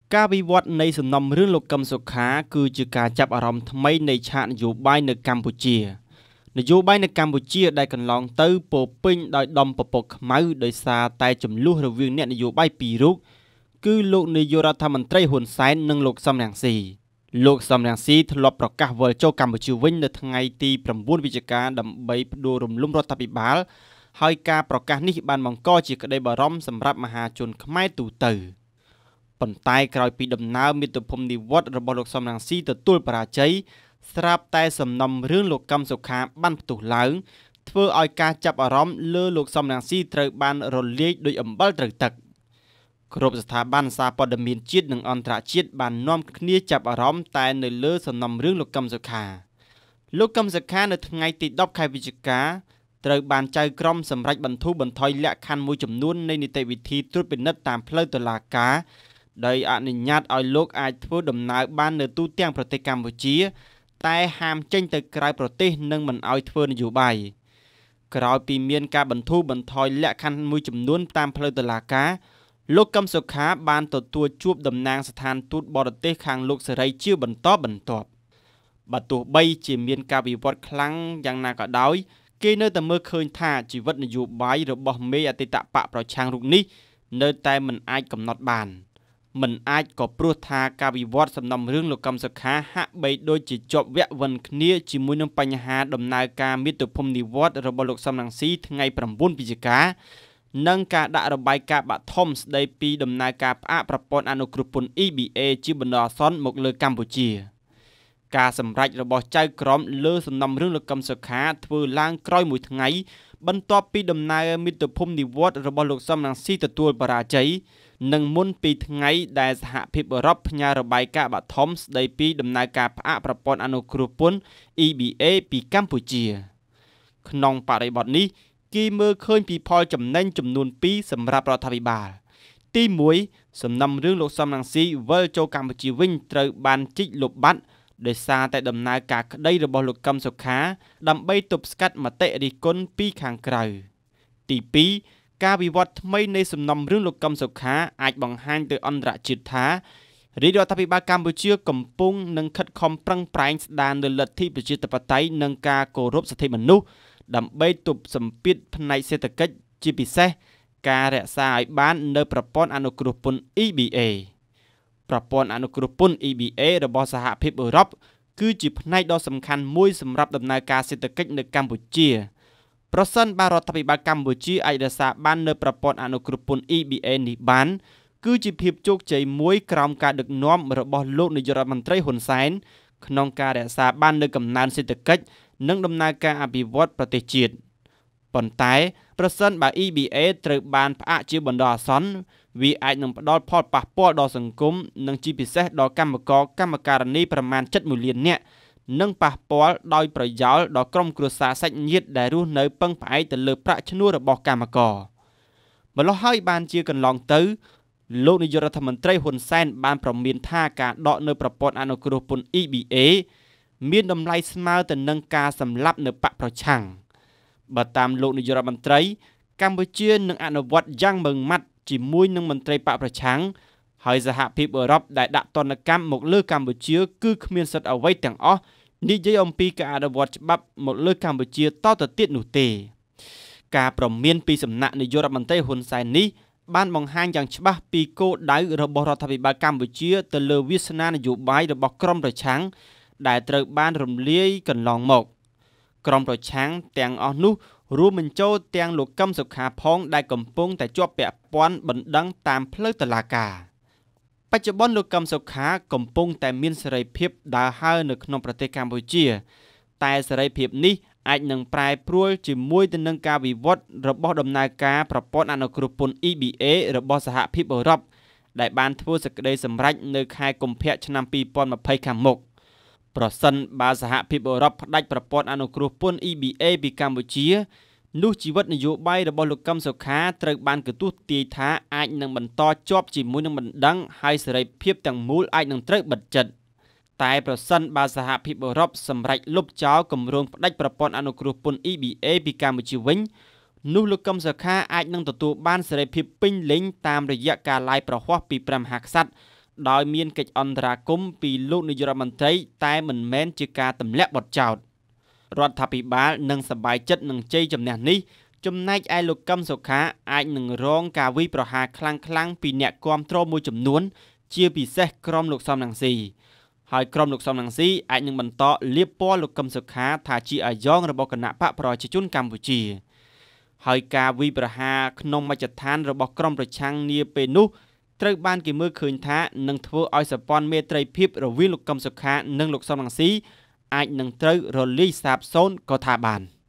ការវិវត្តនៃសំណុំរឿងលោកកឹមសុខាគឺជាការចាប់អារម្មណ៍ថ្មីនៃឆាកនយោបាយនៅកម្ពុជានយោបាយនៅកម្ពុជាដែលកន្លងទៅពោពេញដោយដំពពកខ្មៅដោយសារតែចំនួនរវាងអ្នកនយោបាយពីររូបគឺលោកនាយករដ្ឋមន្ត្រីហ៊ុនសែននិងលោកសំរងស៊ីលោកសំរងស៊ីធ្លាប់ប្រកាសវិលចូលកម្ពុជាវិញនៅថ្ងៃទី9វិច្ឆិកាដើម្បីផ្ដួលរំលំរដ្ឋាភិបាលហើយការប្រកាសនេះបានបង្កជាក្តីបារម្ភសម្រាប់មហាជនខ្មែរទូទៅប៉ុន្តែក្រោយពីដំណើរមាតុភូមិនិវត្តរបស់លោកសំរងស៊ីទទួលបរាជ័យស្រាប់តែសំណុំរឿងលោកកឹមសុខាបានផ្ទុះឡើងធ្វើឲ្យការចាប់អារម្មណ៍លើលោកសំរងស៊ីត្រូវបានរលាយដោយអំបិលត្រូវទឹកគ្រប់ស្ថាប័នសារព័ត៌មានជាតិនិងអន្តរជាតិបាននាំគ្នាចាប់អារម្មណ៍តែនៅលើសំណុំរឿងលោកកឹមសុខានៅថ្ងៃទី10ខែវិច្ឆិកាត្រូវបានចៅក្រមសម្រេចបន្ធូរបន្ថយលក្ខខណ្ឌមួយចំនួននៃនីតិវិធីត្រួតពិនិត្យតាមផ្លូវតុលាការដោយអនុញ្ញាតឲ្យលោកអាចធ្វើដំណើរបាននៅទូទាំងប្រទេសកម្ពុជាតែហាមចេញទៅក្រៅប្រទេសនិងមិនឲ្យធ្វើនយោបាយក្រោយពីមានការបន្ធូរបន្ថយលក្ខខណ្ឌមួយចំនួនតាមផ្លូវតុលាការលោកកឹមសុខាបានទទួលជួបតំណាងស្ថានទូតបរទេសខាងលោកសេរីជាបន្តបន្ទាប់បើទោះបីជាមានការវិវត្តខ្លាំងយ៉ាងណាក៏ដោយគេនៅតែមើលឃើញថាជីវិតនយោបាយរបស់មេអតីតបកប្រឆាំងរូបនេះនៅតែមិនអាចកំណត់បានមិនអាចក៏ព្រោះថាការវិវត្តសំណុំរឿងលោកកឹមសុខាហាក់បីដូចជាជាប់វគ្គវិនគ្នាជាមួយនឹងបញ្ហាដំណើរការមាតុភូមិនិវត្តរបស់លោកសំរងស៊ីថ្ងៃ9វិច្ឆិកានិងការដាក់របាយការណ៍បឋមស្ដីពីដំណើរការផ្អាកប្រព័ន្ធអនុគ្រោះពន្ធ EBA ជាបណ្ដោះអាសន្នមកលើកម្ពុជាការសម្រេចរបស់ចៅក្រមលើសំណុំរឿងលោកកឹមសុខាធ្វើឡើងក្រោយមួយថ្ងៃបន្ទាប់ពីដំណើរមាតុភូមិនិវត្តរបស់លោកសំរងស៊ីទទួលបរាជ័យនិងមុនពីថ្ងៃដែលសហភាពអឺរ៉ុបផ្ញើរបាយការណ៍បឋមស្ដីពីដំណើរការផ្អាកប្រព័ន្ធអនុគ្រោះពន្ធ EBA ពីកម្ពុជាក្នុងបរិបទនេះគេមើលឃើញពីផលចំណេញចំនួន2សម្រាប់រដ្ឋាភិបាលទី1សំណុំរឿងលោកសំរងស៊ីវិលចូលកម្ពុជាវិញត្រូវបានជីកលុបបាត់ដោយសារតែដំណើរការក្តីរបស់លោកកឹមសុខាដើម្បីទប់ស្កាត់មតិរិះគន់ពីខាងក្រៅទី2ការវិវត្តថ្មីនៃសំណុំរឿងលោកកឹមសុខាអាចបង្ហាញទៅអន្តរជាតិថារាជរដ្ឋាភិបាលកម្ពុជាកំពុងនឹងខិតខំប្រឹងប្រែងស្ដារនូវលទ្ធិប្រជាធិបតេយ្យនិងការគោរពសិទ្ធិមនុស្សដើម្បីទប់សម្ពាធផ្នែកសេដ្ឋកិច្ចជាពិសេសការរក្សាឲ្យបាននៅប្រព័ន្ធអនុគ្រោះពន្ធ EBA ប្រព័ន្ធអនុគ្រោះពន្ធ EBA របស់សហភាពអឺរ៉ុបគឺជាផ្នែកដ៏សំខាន់មួយសម្រាប់ដំណើរការសេដ្ឋកិច្ចនៅកម្ពុជាប្រសិនបើរដ្ឋាភិបាលកម្ពុជាអាចរក្សាបាននៅប្រព័ន្ធអនុគ្រោះពន្ធ EBA នេះបានគឺជាភាពជោគជ័យមួយក្រោមការដឹកនាំរបស់លោកនាយករដ្ឋមន្ត្រីហ៊ុនសែនក្នុងការរក្សាបាននូវកំណើនសេដ្ឋកិច្ចនិងដំណើរការអភិវឌ្ឍប្រទេសជាតិប៉ុន្តែប្រសិនបើ EBA ត្រូវបានផ្អាកជាបណ្ដោះអាសន្នវាអាចនឹងផ្ដល់ផលប៉ះពាល់ដល់សង្គមនិងជាពិសេសដល់កម្មករកម្មការិនីប្រមាណ7.1 លាននាក់និងប៉ះពាល់ដោយប្រយោលដល់ក្រុមគ្រួសារសាច់ញាតិដែលរស់នៅពឹងផ្អែកទៅលើប្រាក់ឈ្នួលរបស់កម្មករម្ល៉េះហើយបានជាកន្លងទៅលោកនាយករដ្ឋមន្ត្រីហ៊ុនសែនបានប្រមានថាការដកនៅប្រព័ន្ធអនុគ្រោះពន្ធ EBA មានតម្លៃស្មើទៅនឹងការសម្លាប់នៅបកប្រឆាំងបើតាមលោកនាយករដ្ឋមន្ត្រីកម្ពុជានឹងអនុវត្តយ៉ាងម៉ឺងម៉ាត់ជាមួយនឹងមន្ត្រីបកប្រឆាំងហើយសហភាពអឺរ៉ុបដែលដាក់ទណ្ឌកម្មមកលើកម្ពុជាគឺគ្មានសិទ្ធិអ្វីទាំងអស់និយាយអំពីការអនុវត្តច្បាប់មកលើកម្ពុជាតទៅទៀតនោះទេការប្រមានពីសំណាក់នាយករដ្ឋមន្ត្រីហ៊ុនសែននេះបានបង្ហាញយ៉ាងច្បាស់ពីគោលដៅរបស់រដ្ឋាភិបាលកម្ពុជាទៅលើវាសនានយោបាយរបស់ក្រុមប្រឆាំងដែលត្រូវបានរំលាយកន្លងមកក្រុមប្រឆាំងទាំងអស់នោះរួមបញ្ចូលទាំងលោកកឹមសុខាផងដែលកំពុងតែជាប់ពាក់ព័ន្ធបណ្ដឹងតាមផ្លូវតុលាការបច្ចុប្បន្នលោកកឹមសុខាកំពុងតែមានសេរីភាពដើរហើរនៅក្នុងប្រទេសកម្ពុជាតែសេរីភាពនេះអាចនឹងប្រែប្រួលជាមួយទៅនឹងការវិវត្តរបស់ដំណើរការប្រព័ន្ធអនុគ្រោះពន្ធ EBA របស់សហភាពអឺរ៉ុបដែលបានធ្វើសេចក្តីសម្រេចនៅខែកុម្ភៈឆ្នាំ2020ខាងមុខប្រសិនបើសហភាពអឺរ៉ុបផ្ដាច់ប្រព័ន្ធអនុគ្រោះពន្ធ EBA ពីកម្ពុជានោះជីវិតនយោបាយរបស់លោកកឹមសុខាត្រូវបានគេទស្សន៍ទាយថាអាចនឹងបន្តជាប់ជាមួយនឹងបណ្ដឹងហើយសេរីភាពទាំងមូលអាចនឹងត្រូវបិទជិតតែប្រសិនបើសហភាពអឺរ៉ុបសម្រេចលុបចោលគម្រោងផ្ដាច់ប្រព័ន្ធអនុគ្រោះពន្ធ EBA ពីកម្ពុជាវិញនោះលោកកឹមសុខាអាចនឹងទទួលបានសេរីភាពពេញលេញតាមរយៈការឡាយប្រហ័សពីព្រះមហាក្សត្រដោយមានកិច្ចអន្តរាគមន៍ពីលោកនាយករដ្ឋមន្ត្រីតែមិនមែនជាការទម្លាក់បទចោទរដ្ឋាភិបាលនឹងសប្បាយចិត្តនឹងជ័យជំនះនេះចំណែកឯលោកកឹមសុខាអាចនឹងរងការវាយប្រហារខ្លាំងៗពីអ្នកគាំទ្រមួយចំនួនជាពិសេសក្រុមលោកសំរងស៊ីហើយក្រុមលោកសំរងស៊ីអាចនឹងបន្តលាបពណ៌លោកកឹមសុខាថាជាអាយ៉ងរបស់គណៈបកប្រជាជនកម្ពុជាហើយការវាយប្រហារក្នុងមជ្ឈដ្ឋានរបស់ក្រុមប្រឆាំងនាពេលនោះត្រូវបានគេមើលឃើញថានឹងធ្វើឲ្យសម្ព័ន្ធមេត្រីភាពរវាងលោកកឹមសុខានិងលោកសំរងស៊ីអាចនឹងត្រូវរលាយសាបសូន្យក៏ថាបាន